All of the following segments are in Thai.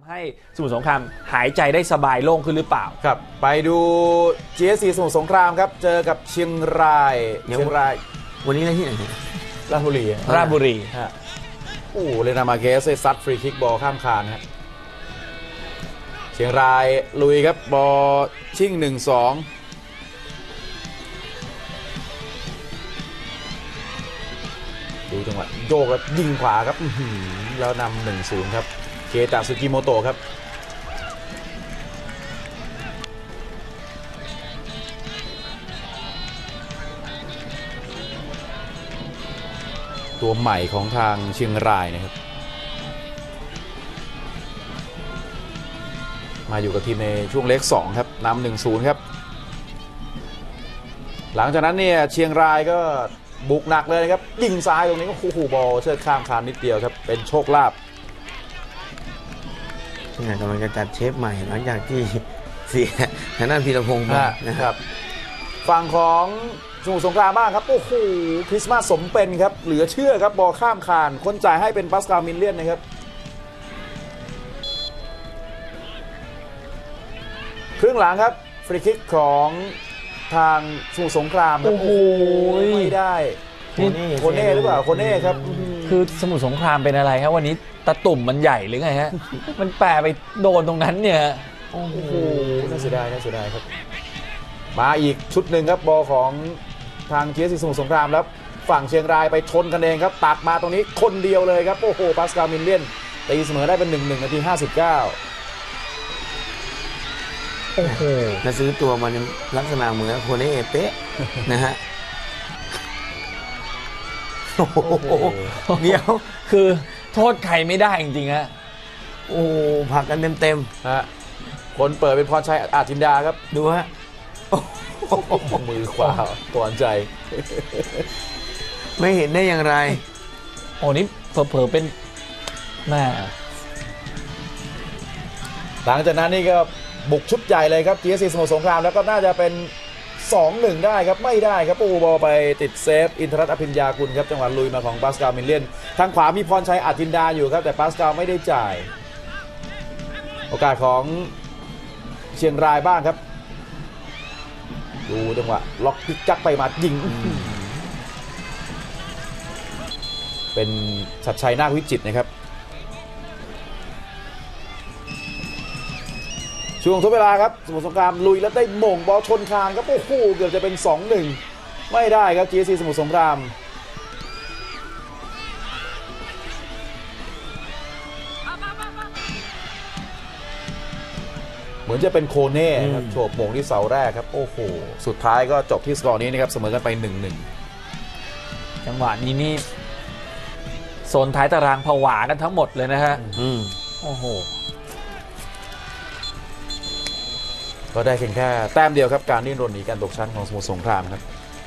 ให้สมุทรสงครามหายใจได้สบายโล่งขึ้นหรือเปล่าครับไปดู GSC สมุทรสงครามครับเจอกับเชียงรายวันนี้อะไรที่ไหนราชบุรีฮะโอ้เลนามาเกสซัดฟรีคิกบอลข้ามคานฮะเชียงรายลุยครับบอลชิ่ง 1-2ดูจังหวะโยกแล้วยิงขวาครับแล้วนำ 1-0 ครับเคตะซึกิโมโตะครับตัวใหม่ของทางเชียงรายนะครับมาอยู่กับทีมในช่วงเล็ก2ครับนำ 1-0 ครับหลังจากนั้นเนี่ยเชียงรายก็บุกหนักเลยครับยิงซ้ายตรงนี้ก็บอลเชิดข้ามคานนิดเดียวครับเป็นโชคลาภเนี่ยกำลังจะจัดเชฟใหม่หลังจากที่เสียทางด้านพีรพงศ์นะครับฝั่งของสมุทรสงครามบ้างครับโอ้โหคริสต์มาสสมเป็นครับเหลือเชื่อครับบอลข้ามคานคนจ่ายให้เป็นปาสคาลมิลเลียนนะครับครึ่งหลังครับฟรีคิกของทางสมุทรสงครามครับโอ้โหไม่ได้โคเน่หรือเปล่าโคเน่ครับคือสมุทรสงครามเป็นอะไรครับวันนี้ตะตุ่มมันใหญ่หรือไงฮะมันแปะไปโดนตรงนั้นเนี่ยโอ้โหน่าเสียดายครับมาอีกชุดหนึ่งครับบอลของทางGSCสมุทรสงครามแล้วฝั่งเชียงรายไปชนกันเองครับตักมาตรงนี้คนเดียวเลยครับโอ้โหปาสคาลมิลเลียนตีเสมอได้เป็น 1-1 นาที 59 โอ้โหและซื้อตัวมันลักษณะเหมือนโคเน่เป๊ะนะฮะโอ้โหเดี๋ยวคือโทษใครไม่ได้จริงๆฮะโอ้ผักกันเต็มฮะคนเปิดเป็นพรชัยอาจินดาครับดูฮะมือขวาพรชัยไม่เห็นได้อย่างไรโอ้นี่เผลอๆเป็นแม่หลังจากนั้นนี่ก็บุกชุดใหญ่เลยครับ GSC สมุทรสงครามแล้วก็น่าจะเป็น 2-1 ได้ครับไม่ได้ครับปูบอลไปติดเซฟอินทรัตน์อภิญญากุลครับจังหวะลุยมาของปาสคาลมิลเลียนทางขวามีพรชัยอาจินดาอยู่ครับแต่ปาสคาลไม่ได้จ่ายโอกาสของเชียงรายบ้างครับดูจังหวะล็อกพิกจักไปมายิงเป็นชัดชัยนาควิจิตรนะครับช่วงทดเวลาครับสมุทรสงครามลุยแล้วได้หม่งบอลชนคานครับโอ้โหเกือบจะเป็น 2-1 ไม่ได้ครับ GSC สมุทรสงครามเหมือนจะเป็นโคเน่ครับโฉบโมงที่เสาแรกครับโอ้โหสุดท้ายก็จบที่สกอร์นี้นะครับเสมอกันไป 1-1 จังหวะนี้นี่โซนท้ายตารางผวากันทั้งหมดเลยนะฮะโอ้โหก็ได้เพียงแค่แต้มเดียวครับการดิ้นรนหนีการตกชั้นของสมุทรสงครามครับ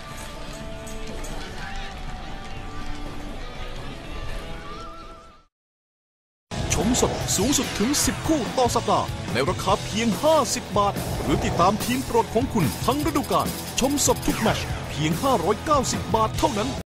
ชมสดสูงสุดถึง10คู่ต่อสัปดาห์ในราคาเพียง50 บาทหรือติดตามทีมโปรดของคุณทั้งฤดูกาลชมสดทุกแมตช์เพียง590 บาทเท่านั้น